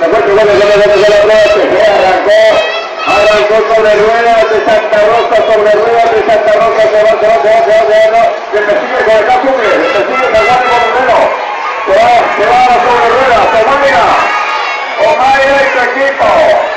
Arrancó sobre ruedas de Santa Rosa, sobre ruedas de Santa Rosa, se va, que me sigue con el cumple, que me sigue con el bombero, se va sobre ruedas, Omaira y su equipo.